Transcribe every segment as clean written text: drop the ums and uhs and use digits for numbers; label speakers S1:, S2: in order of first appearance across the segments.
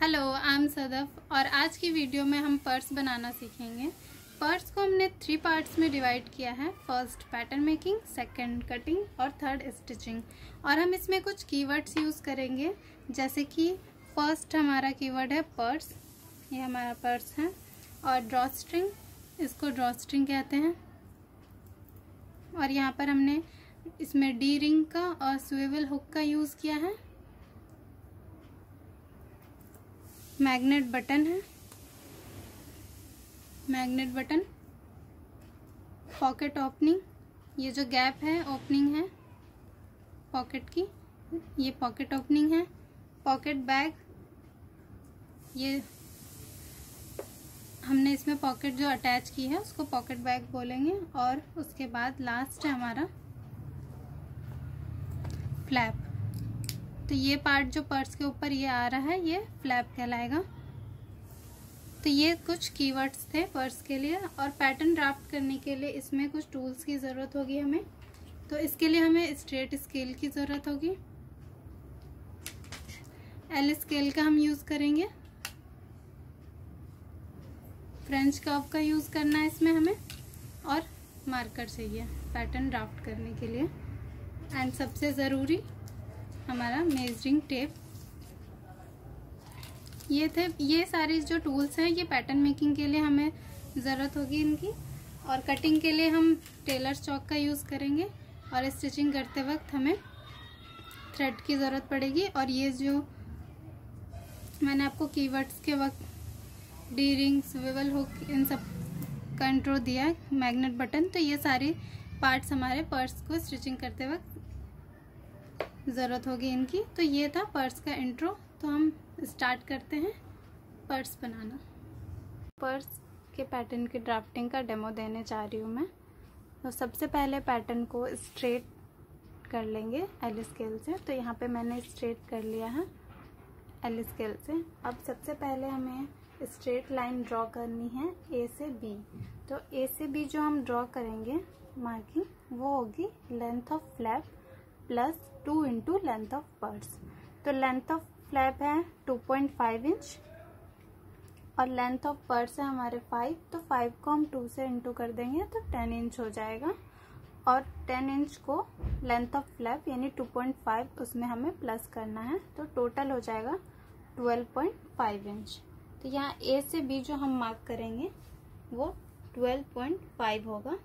S1: Hello, I am Sadaf और आज की वीडियो में हम पर्स बनाना सीखेंगे। पर्स को हमने 3 पार्ट्स में डिवाइड किया है। First pattern making, second cutting और थर्ड स्टिचिंग। और हम इसमें कुछ कीवर्ड्स यूज़ करेंगे, जैसे कि फर्स्ट हमारा कीवर्ड है पर्स, ये हमारा पर्स है। और ड्रॉ स्ट्रिंग, इसको ड्रॉ स्ट्रिंग कहते हैं। और यहाँ पर हमने इसमें डी रिंग का और स्विवल हुक का यूज़ किया है। मैग्नेट बटन है, मैग्नेट बटन। पॉकेट ओपनिंग, ये जो गैप है ओपनिंग है पॉकेट की, ये पॉकेट ओपनिंग है। पॉकेट बैग, ये हमने इसमें पॉकेट जो अटैच की है उसको पॉकेट बैग बोलेंगे। और उसके बाद लास्ट है हमारा फ्लैप। तो ये पार्ट जो पर्स के ऊपर ये आ रहा है ये फ्लैप कहलाएगा। तो ये कुछ कीवर्ड्स थे पर्स के लिए। और पैटर्न ड्राफ्ट करने के लिए इसमें कुछ टूल्स की ज़रूरत होगी हमें। तो इसके लिए हमें स्ट्रेट स्केल की ज़रूरत होगी, एल स्केल का हम यूज़ करेंगे। फ्रेंच कर्व का यूज़ करना है इसमें हमें। और मार्कर चाहिए पैटर्न ड्राफ्ट करने के लिए। एंड सबसे ज़रूरी हमारा मेजरिंग टेप। ये सारी जो टूल्स हैं ये पैटर्न मेकिंग के लिए हमें ज़रूरत होगी इनकी। और कटिंग के लिए हम टेलर चॉक का यूज़ करेंगे। और स्टिचिंग करते वक्त हमें थ्रेड की ज़रूरत पड़ेगी। और ये जो मैंने आपको कीवर्ड्स के वक्त डी रिंग, स्विवल हुक, इन सब का इंट्रो दिया, मैग्नेट बटन, तो ये सारे पार्ट्स हमारे पर्स को स्टिचिंग करते वक्त ज़रूरत होगी इनकी। तो ये था पर्स का इंट्रो। तो हम स्टार्ट करते हैं पर्स बनाना। पर्स के पैटर्न की ड्राफ्टिंग का डेमो देने जा रही हूँ मैं। तो सबसे पहले पैटर्न को स्ट्रेट कर लेंगे एल स्केल से। तो यहाँ पे मैंने स्ट्रेट कर लिया है एल स्केल से। अब सबसे पहले हमें स्ट्रेट लाइन ड्रॉ करनी है ए से बी। तो ए से बी जो हम ड्रॉ करेंगे मार्किंग, वो होगी length of flap plus 2 into length of purse. तो लेंथ ऑफ फ्लैप है 2.5 इंच और लेंथ ऑफ पर्स है हमारे 5। तो 5 को हम 2 से इंटू कर देंगे तो 10 इंच हो जाएगा। और 10 इंच को लेंथ ऑफ फ्लैप यानी 2.5 उसमें हमें प्लस करना है। तो टोटल हो जाएगा 12.5 इंच। तो यहाँ ए से बी जो हम मार्क करेंगे वो 12.5 होगा।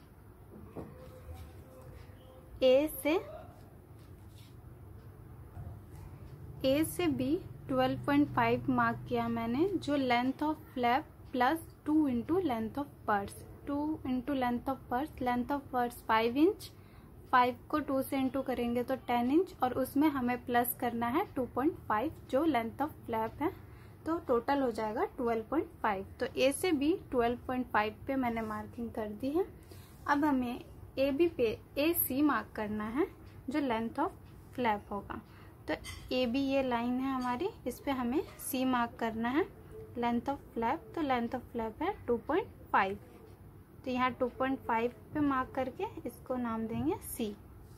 S1: ए से बी 12.5 मार्क किया मैंने। जो length of flap plus 2 into length of purse, 2 into length of purse, length of purse 5 inch, 5 को 2 से इंटू करेंगे तो 10 इंच और उसमें हमें प्लस करना है 2.5 जो लेंथ ऑफ फ्लैप है। तो टोटल हो जाएगा 12.5। तो ए से बी 12.5 पे मैंने मार्किंग कर दी है। अब हमें ए बी पे ए सी मार्क करना है जो लेंथ ऑफ फ्लैप होगा। तो ए बी ये लाइन है हमारी, इस पे हमें सी मार्क करना है लेंथ ऑफ फ्लैप। तो लेंथ ऑफ फ्लैप है 2.5। तो यहाँ 2.5 पे मार्क करके इसको नाम देंगे सी।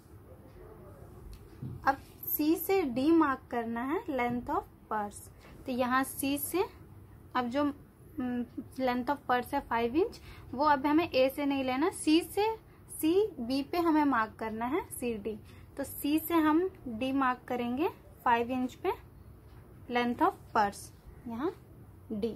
S1: अब सी से डी मार्क करना है लेंथ ऑफ पर्स। तो यहाँ सी से अब जो लेंथ ऑफ पर्स है 5 इंच, वो अब हमें ए से नहीं लेना, सी से सी बी पे हमें मार्क करना है सी डी। तो सी से हम डी मार्क करेंगे 5 इंच पे लेंथ ऑफ पर्स, यहाँ डी।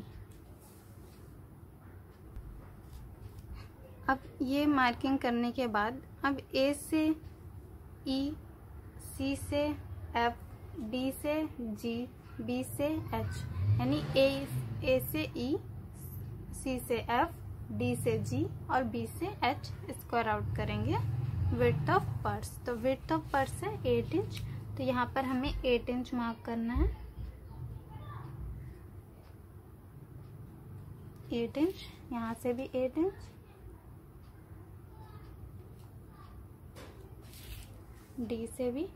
S1: अब ये मार्किंग करने के बाद अब ए से ई, सी से एफ, डी से जी, बी से एच, यानी ए से ई, सी से एफ, डी से जी और बी से एच स्क्वायर आउट करेंगे विड्थ ऑफ पर्स। तो विड्थ ऑफ पर्स है 8 इंच। तो यहाँ पर हमें 8 इंच मार्क करना है, 8 इंच। यहाँ से भी 8 इंच, डी से भी,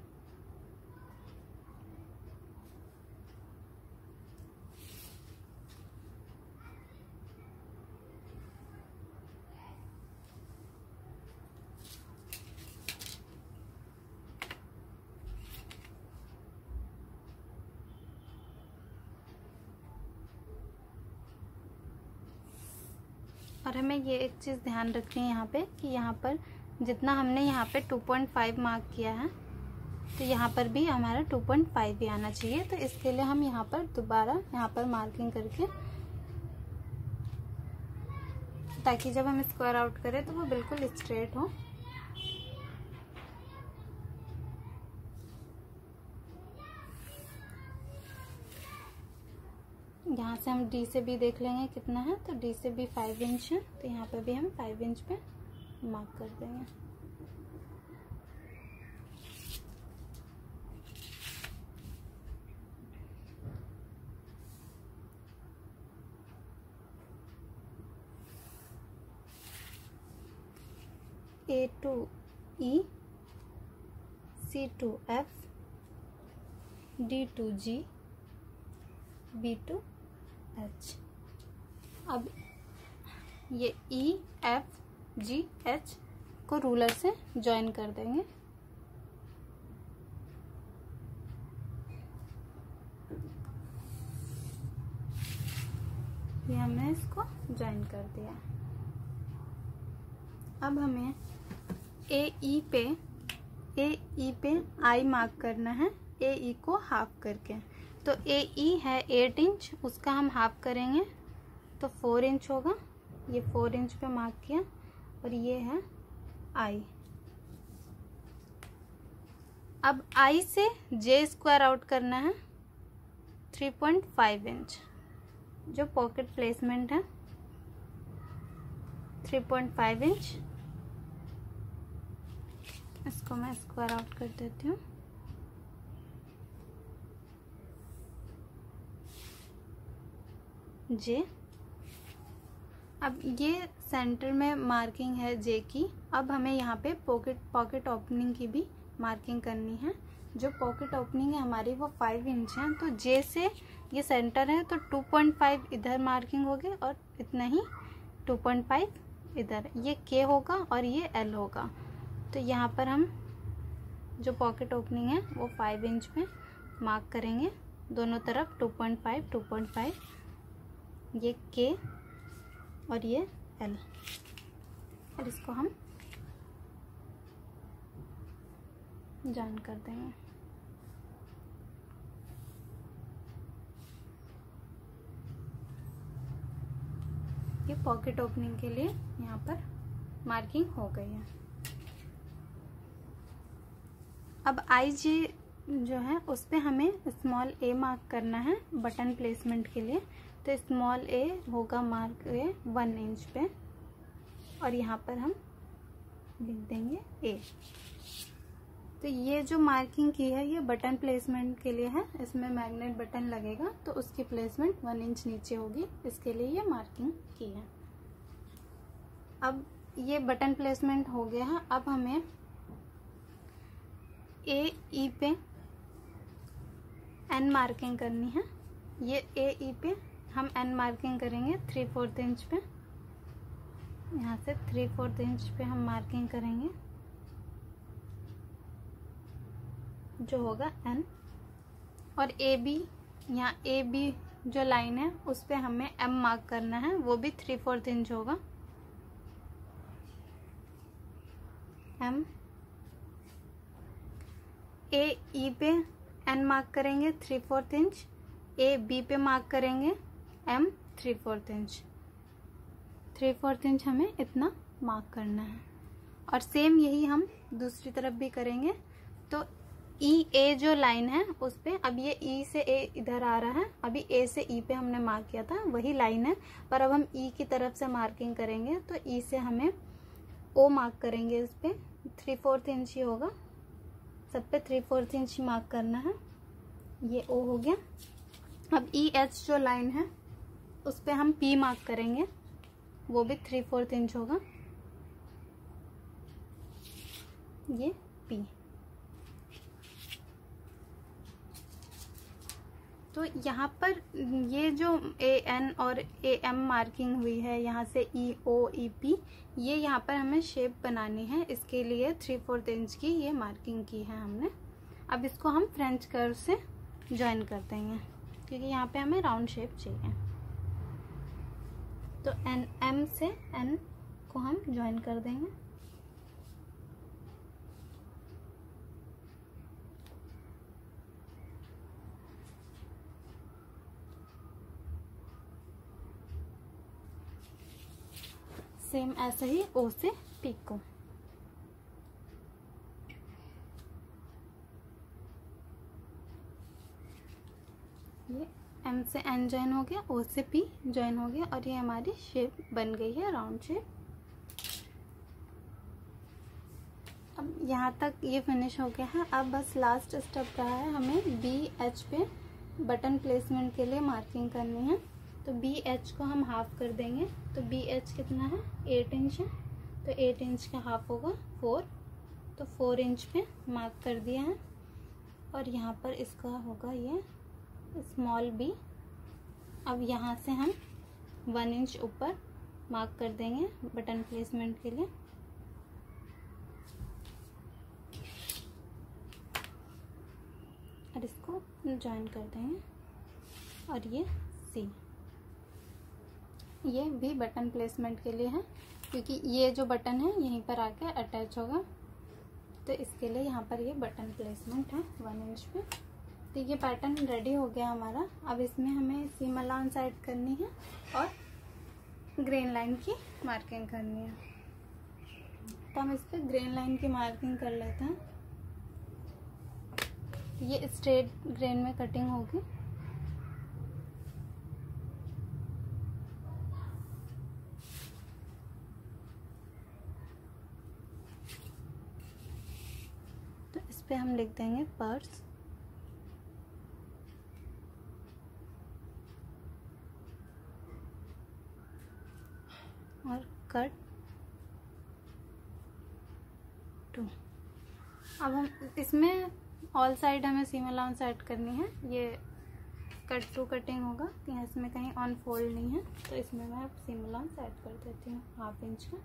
S1: और हमें ये एक चीज़ ध्यान रखनी है यहाँ पे कि यहाँ पर जितना हमने यहाँ पे 2.5 मार्क किया है तो यहाँ पर भी हमारा 2.5 भी आना चाहिए। तो इसके लिए हम यहाँ पर दोबारा यहाँ पर मार्किंग करके, ताकि जब हम स्क्वायर आउट करें तो वो बिल्कुल स्ट्रेट हो। यहाँ से हम डी से भी देख लेंगे कितना है, तो डी से भी 5 इंच है, तो यहाँ पे भी हम 5 इंच पे मार्क कर देंगे। A to E, C to F, D to G, B to H। अब ये E, F, G, H को रूलर से ज्वाइन कर देंगे। ये हमने इसको ज्वाइन कर दिया। अब हमें AE पे I मार्क करना है, AE को हाफ करके। तो AE है 8 इंच, उसका हम हाफ करेंगे तो 4 इंच होगा। ये 4 इंच पे मार्क किया, और ये है I। अब I से J स्क्वायर आउट करना है 3.5 इंच, जो पॉकेट प्लेसमेंट है 3.5 इंच। इसको मैं स्क्वायर आउट कर देती हूँ। जे, अब ये सेंटर में मार्किंग है जे की। अब हमें यहाँ पे पॉकेट ओपनिंग की भी मार्किंग करनी है। जो पॉकेट ओपनिंग है हमारी वो 5 इंच है, तो जे से ये सेंटर है तो 2.5 इधर मार्किंग होगी और इतना ही 2.5 इधर। ये के होगा और ये एल होगा। तो यहाँ पर हम जो पॉकेट ओपनिंग है वो 5 इंच पे मार्क करेंगे, दोनों तरफ 2.5 ये के और ये एल, और इसको हम ज्वाइन कर देंगे। ये पॉकेट ओपनिंग के लिए यहाँ पर मार्किंग हो गई है। अब आई जे जो है उस पे हमें स्मॉल ए मार्क करना है बटन प्लेसमेंट के लिए। तो स्मॉल ए होगा मार्क 1 इंच पे, और यहाँ पर हम लिख देंगे ए। तो ये जो मार्किंग की है ये बटन प्लेसमेंट के लिए है, इसमें मैग्नेट बटन लगेगा तो उसकी प्लेसमेंट 1 इंच नीचे होगी, इसके लिए ये मार्किंग की है। अब ये बटन प्लेसमेंट हो गया है। अब हमें ए ई पे एन मार्किंग करनी है। ये ए ई पे हम एन मार्किंग करेंगे 3/4 इंच पे। यहाँ से 3/4 इंच पे हम मार्किंग करेंगे, जो होगा एन। और ए बी, यहाँ ए बी जो लाइन है उस पे हमें एम मार्क करना है, वो भी 3/4 इंच होगा। एम। ए ई पे एन मार्क करेंगे 3/4 इंच, ए बी पे मार्क करेंगे एम 3/4 इंच। 3/4 इंच हमें इतना मार्क करना है। और सेम यही हम दूसरी तरफ भी करेंगे। तो ई ए जो लाइन है उस पे, अब ये ई से ए इधर आ रहा है, अभी ए से ई पे हमने मार्क किया था वही लाइन है, पर अब हम ई की तरफ से मार्किंग करेंगे। तो ई से हमें ओ मार्क करेंगे, इस पे 3/4 इंच ही होगा, सब पे 3/4 इंच मार्क करना है। ये ओ हो गया। अब ई एच जो लाइन है उस पे हम पी मार्क करेंगे, वो भी 3/4 इंच होगा, ये पी। तो यहाँ पर ये जो ए एन और ए एम मार्किंग हुई है, यहाँ से ई ओ ई पी, ये यहाँ पर हमें शेप बनानी है, इसके लिए 3/4 इंच की ये मार्किंग की है हमने। अब इसको हम फ्रेंच कर्व से ज्वाइन कर देंगे, क्योंकि यहाँ पे हमें राउंड शेप चाहिए। तो एन एम से एन को हम ज्वाइन कर देंगे। सेम ऐसे ही ओ से पी को। ये एम से एन ज्वाइन हो गया, ओ से पी ज्वाइन हो गया और ये हमारी शेप बन गई है, राउंड शेप। अब यहाँ तक ये फिनिश हो गया है। अब बस लास्ट स्टेप रहा है, हमें बी एच पे बटन प्लेसमेंट के लिए मार्किंग करनी है। तो बी एच को हम हाफ कर देंगे। तो बी एच कितना है, 8 इंच है, तो 8 इंच का हाफ होगा 4, तो 4 इंच पे मार्क कर दिया है। और यहाँ पर इसका होगा ये स्मॉल बी। अब यहाँ से हम 1 इंच ऊपर मार्क कर देंगे बटन प्लेसमेंट के लिए। और इसको ज्वाइन कर देंगे। और ये सी, ये भी बटन प्लेसमेंट के लिए है, क्योंकि ये जो बटन है यहीं पर आके अटैच होगा, तो इसके लिए यहाँ पर ये बटन प्लेसमेंट है 1 इंच पे। तो ये पैटर्न रेडी हो गया हमारा। अब इसमें हमें सीम अलाउंस ऐड करनी है और ग्रेन लाइन की मार्किंग करनी है। तो हम इस पर ग्रेन लाइन की मार्किंग कर लेते हैं। ये स्ट्रेट ग्रेन में कटिंग होगी। तो इस पे हम लिख देंगे पर्स। और कट 2। अब हम इसमें ऑल साइड हमें सीम अलाउंस ऐड करनी है। ये कट 2 कटिंग होगा, तो यहाँ इसमें कहीं ऑन फोल्ड नहीं है, तो इसमें मैं अब सीम अलाउंस ऐड कर देती हूँ 1/2 इंच का।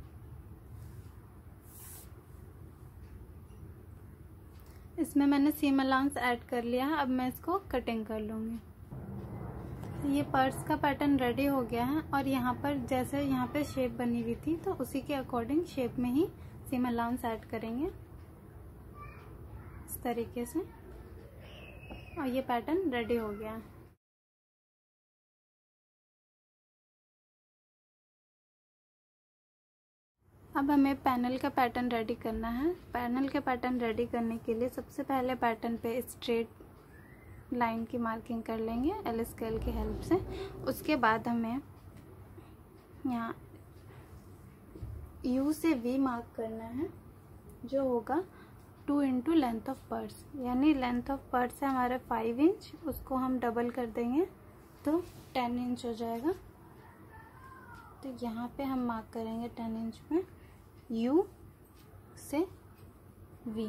S1: इसमें मैंने सीम अलाउंस ऐड कर लिया है। अब मैं इसको कटिंग कर लूँगी। ये पर्स का पैटर्न रेडी हो गया है और यहाँ पर जैसे यहाँ पे शेप बनी हुई थी, तो उसी के अकॉर्डिंग शेप में ही सीम अलाउंस ऐड करेंगे इस तरीके से। और ये पैटर्न रेडी हो गया। अब हमें पैनल का पैटर्न रेडी करना है। पैनल के पैटर्न रेडी करने के लिए सबसे पहले पैटर्न पे स्ट्रेट लाइन की मार्किंग कर लेंगे एल स्केल की हेल्प से। उसके बाद हमें यहाँ यू से वी मार्क करना है, जो होगा 2 इंटू लेंथ ऑफ पर्स, यानी लेंथ ऑफ पर्स है हमारे 5 इंच, उसको हम डबल कर देंगे तो 10 इंच हो जाएगा। तो यहाँ पे हम मार्क करेंगे 10 इंच में यू से वी।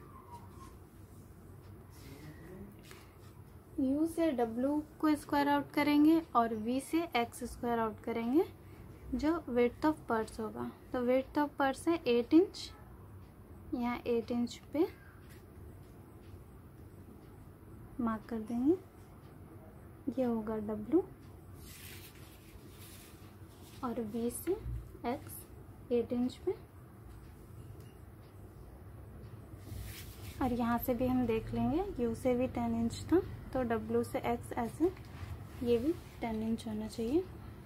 S1: U से W को स्क्वायर आउट करेंगे और V से X स्क्वायर आउट करेंगे, जो विड्थ ऑफ पर्स होगा। तो विड्थ ऑफ पर्स है 8 इंच, यहाँ 8 इंच पे मार्क कर देंगे। ये होगा W और V से X 8 इंच पे। और यहाँ से भी हम देख लेंगे, U से भी 10 इंच था, तो W से X ऐसे ये भी 10 इंच होना चाहिए।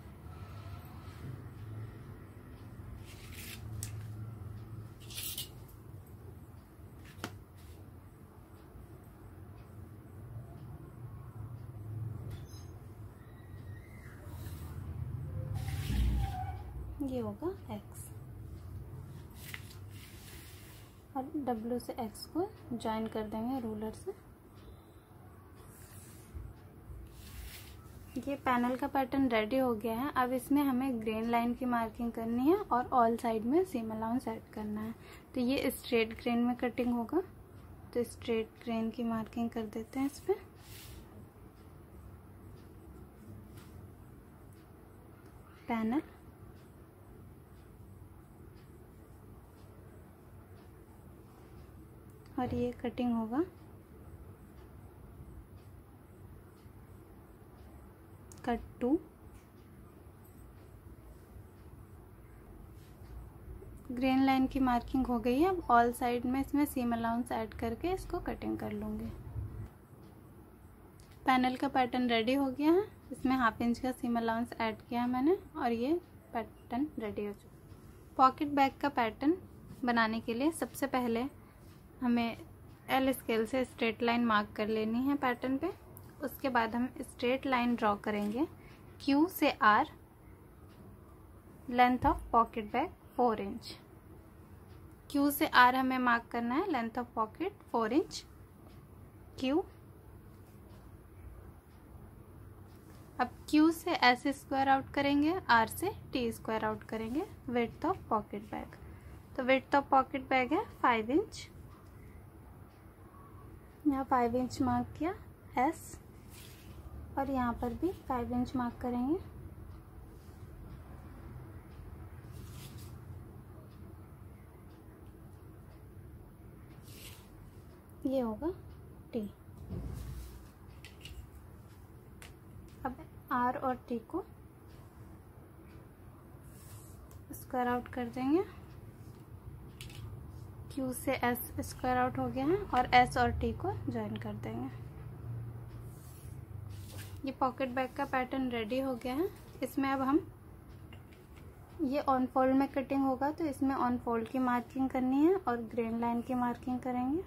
S1: ये होगा X और W से X को ज्वाइन कर देंगे रूलर से। ये पैनल का पैटर्न रेडी हो गया है। अब इसमें हमें ग्रेन लाइन की मार्किंग करनी है और ऑल साइड में सीम अलाउंस ऐड करना है। तो ये स्ट्रेट ग्रेन में कटिंग होगा, तो स्ट्रेट ग्रेन की मार्किंग कर देते हैं इस पे। पैनल और ये कटिंग होगा कट 2 ग्रेन लाइन की मार्किंग हो गई है। अब ऑल साइड में इसमें सीम अलाउंस ऐड करके इसको कटिंग कर लूँगी। पैनल का पैटर्न रेडी हो गया है। इसमें 1/2 इंच का सीम अलाउंस ऐड किया है मैंने और ये पैटर्न रेडी हो चुका। पॉकेट बैग का पैटर्न बनाने के लिए सबसे पहले हमें एल स्केल से स्ट्रेट लाइन मार्क कर लेनी है पैटर्न पे। उसके बाद हम स्ट्रेट लाइन ड्रॉ करेंगे Q से R, length of pocket bag 4 inch. Q से R हमें मार्क करना है, length of pocket 4 inch Q। अब Q से S स्क्वायर आउट करेंगे, R से T स्क्वायर आउट करेंगे विड्थ ऑफ पॉकेट बैग। तो विड्थ ऑफ पॉकेट बैग है 5 इंच, यहाँ 5 इंच मार्क किया S और यहाँ पर भी 5 इंच मार्क करेंगे। ये होगा T। अब R और T को स्क्वायर आउट कर देंगे। Q से S स्क्वायर आउट हो गया है और S और T को ज्वाइन कर देंगे। ये पॉकेट बैग का पैटर्न रेडी हो गया है। इसमें अब हम ये ऑन फोल्ड में कटिंग होगा तो इसमें ऑन फोल्ड की मार्किंग करनी है और ग्रेन लाइन की मार्किंग करेंगे।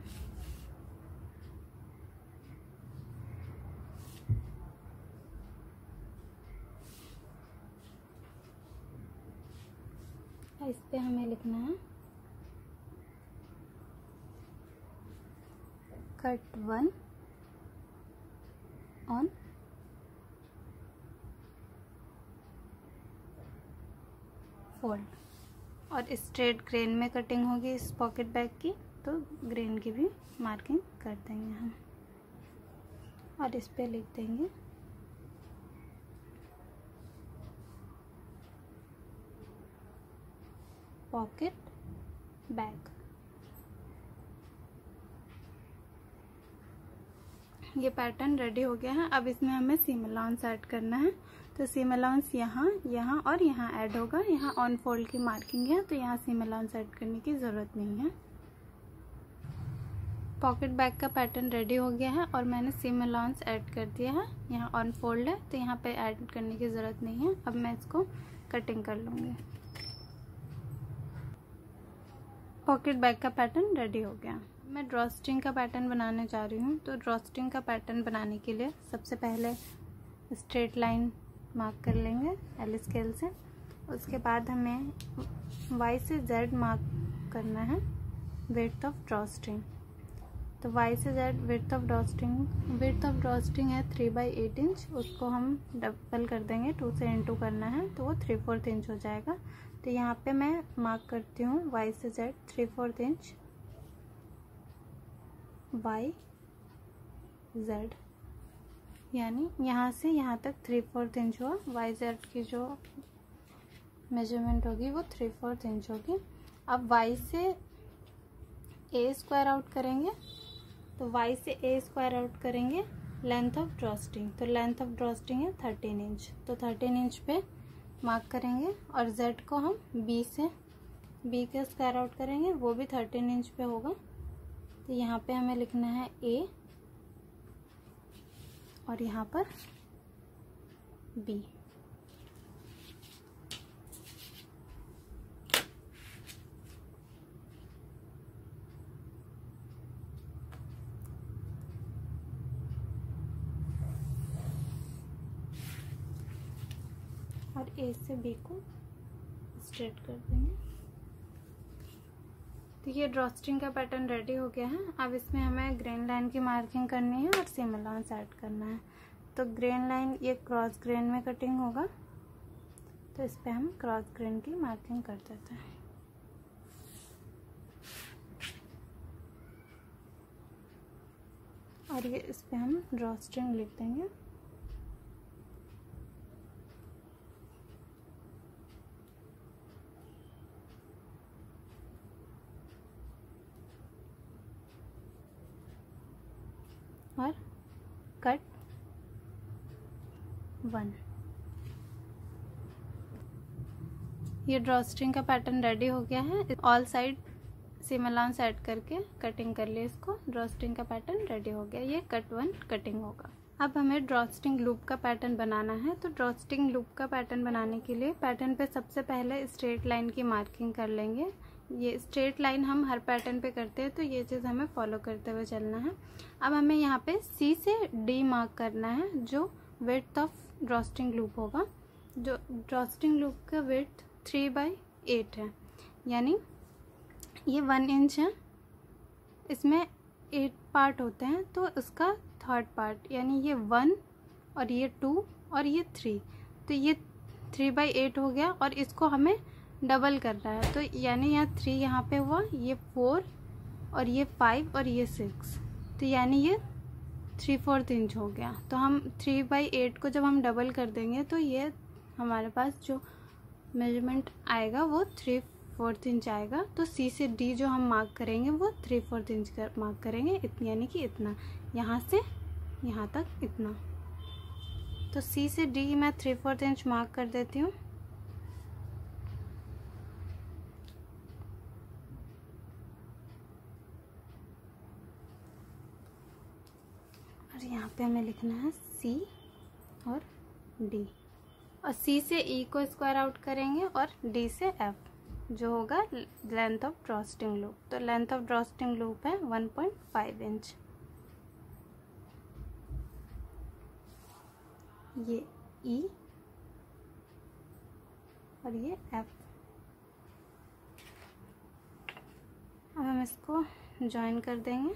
S1: इस पे हमें लिखना है कट 1 ऑन फोल्ड और स्ट्रेट ग्रेन में कटिंग होगी इस पॉकेट बैग की, तो ग्रेन की भी मार्किंग कर देंगे हम और इस पे लिख देंगे पॉकेट बैग। ये पैटर्न रेडी हो गया है। अब इसमें हमें सीम अलाउंस ऐड करना है। तो सीम अलाउंस यहाँ, यहाँ और यहाँ ऐड होगा। यहाँ ऑन फोल्ड की मार्किंग है तो यहाँ सीम अलाउंस ऐड करने की ज़रूरत नहीं है। पॉकेट बैग का पैटर्न रेडी हो गया है और मैंने सीम अलाउंस ऐड कर दिया है। यहाँ ऑन फोल्ड है तो यहाँ पे ऐड करने की ज़रूरत नहीं है। अब मैं इसको कटिंग कर लूँगी। पॉकेट बैग का पैटर्न रेडी हो गया। मैं ड्रॉस्ट्रिंग का पैटर्न बनाने जा रही हूँ। तो ड्रॉस्ट्रिंग का पैटर्न बनाने के लिए सबसे पहले स्ट्रेट लाइन मार्क कर लेंगे एल स्केल से। उसके बाद हमें Y से Z मार्क करना है विड्थ ऑफ ड्रॉस्ट्रिंग। तो Y से Z विड्थ ऑफ ड्रॉस्ट्रिंग है 3/8 इंच। उसको हम डबल कर देंगे, 2 से इंटू करना है तो वो 3/4 इंच हो जाएगा। तो यहाँ पे मैं मार्क करती हूँ Y से Z 3/4 इंच Y Z, यानी यहाँ से यहाँ तक 3/4 इंच हुआ। Y Z की जो मेजरमेंट होगी वो 3/4 इंच होगी। अब Y से A स्क्वायर आउट करेंगे। तो Y से A स्क्वायर आउट करेंगे लेंथ ऑफ ड्रॉस्ट्रिंग। तो लेंथ ऑफ ड्रॉस्ट्रिंग है 13 इंच। तो 13 इंच पे मार्क करेंगे और Z को हम B से B के स्क्वायर आउट करेंगे, वो भी 13 इंच पे होगा। तो यहाँ पे हमें लिखना है A और यहाँ पर B। और A से B को स्ट्रेट कर देंगे। तो ये ड्रॉस्ट्रिंग का पैटर्न रेडी हो गया है। अब इसमें हमें ग्रेन लाइन की मार्किंग करनी है और सीम अलाउंस ऐड करना है। तो ग्रेन लाइन ये क्रॉस ग्रेन में कटिंग होगा तो इस पे हम क्रॉस ग्रेन की मार्किंग कर देते हैं। और ये इस पे हम ड्रॉस्ट्रिंग लिख देंगे। और कट 1 ये ड्रॉस्ट्रिंग का पैटर्न रेडी हो गया है। All side seam allowance add करके कटिंग कर लिए इसको। ड्रॉस्ट्रिंग का पैटर्न रेडी हो गया। ये कट 1 कटिंग होगा। अब हमें ड्रॉस्ट्रिंग लूप का पैटर्न बनाना है। तो ड्रॉस्ट्रिंग लूप का पैटर्न बनाने के लिए पैटर्न पे सबसे पहले स्ट्रेट लाइन की मार्किंग कर लेंगे। ये स्ट्रेट लाइन हम हर पैटर्न पे करते हैं, तो ये चीज़ हमें फॉलो करते हुए चलना है। अब हमें यहाँ पे C से D मार्क करना है, जो विड्थ ऑफ ड्रॉस्ट्रिंग लूप होगा। जो ड्रॉस्ट्रिंग लूप का विड्थ 3/8 है, यानी ये 1 इंच है। इसमें 8 पार्ट होते हैं, तो उसका 3rd पार्ट यानी ये 1 और ये 2 और ये 3, तो ये 3/8 हो गया। और इसको हमें डबल करना है, तो यानी यहाँ 3 यहाँ पे हुआ, ये 4 और ये 5 और ये 6, तो यानी ये 3/4 इंच हो गया। तो हम 3/8 को जब हम डबल कर देंगे तो ये हमारे पास जो मेजरमेंट आएगा वो 3/4 इंच आएगा। तो C से D जो हम मार्क करेंगे वो 3/4 इंच का मार्क करेंगे, यानी कि इतना, यहाँ से यहाँ तक इतना। तो C से D मैं 3/4 इंच मार्क कर देती हूँ। और यहाँ पे हमें लिखना है C और D, और C से E को स्क्वायर आउट करेंगे और D से F, जो होगा लेंथ ऑफ ड्रॉस्ट्रिंग लूप। तो लेंथ ऑफ ड्रॉस्ट्रिंग लूप है 1.5 इंच। ये E और ये F। अब हम इसको ज्वाइन कर देंगे।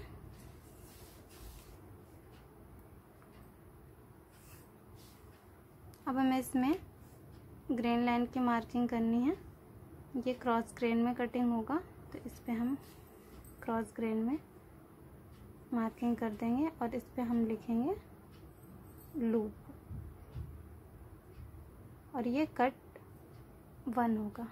S1: अब हमें इसमें ग्रेन लाइन की मार्किंग करनी है। ये क्रॉस ग्रेन में कटिंग होगा, तो इस पे हम क्रॉस ग्रेन में मार्किंग कर देंगे और इस पे हम लिखेंगे लूप, और ये कट 1 होगा।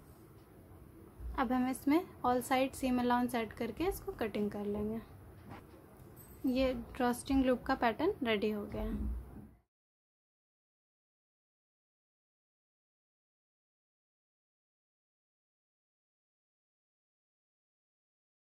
S1: अब हम इसमें all side seam allowance add करके इसको कटिंग कर लेंगे। ये ड्रॉस्ट्रिंग लूप का पैटर्न रेडी हो गया है।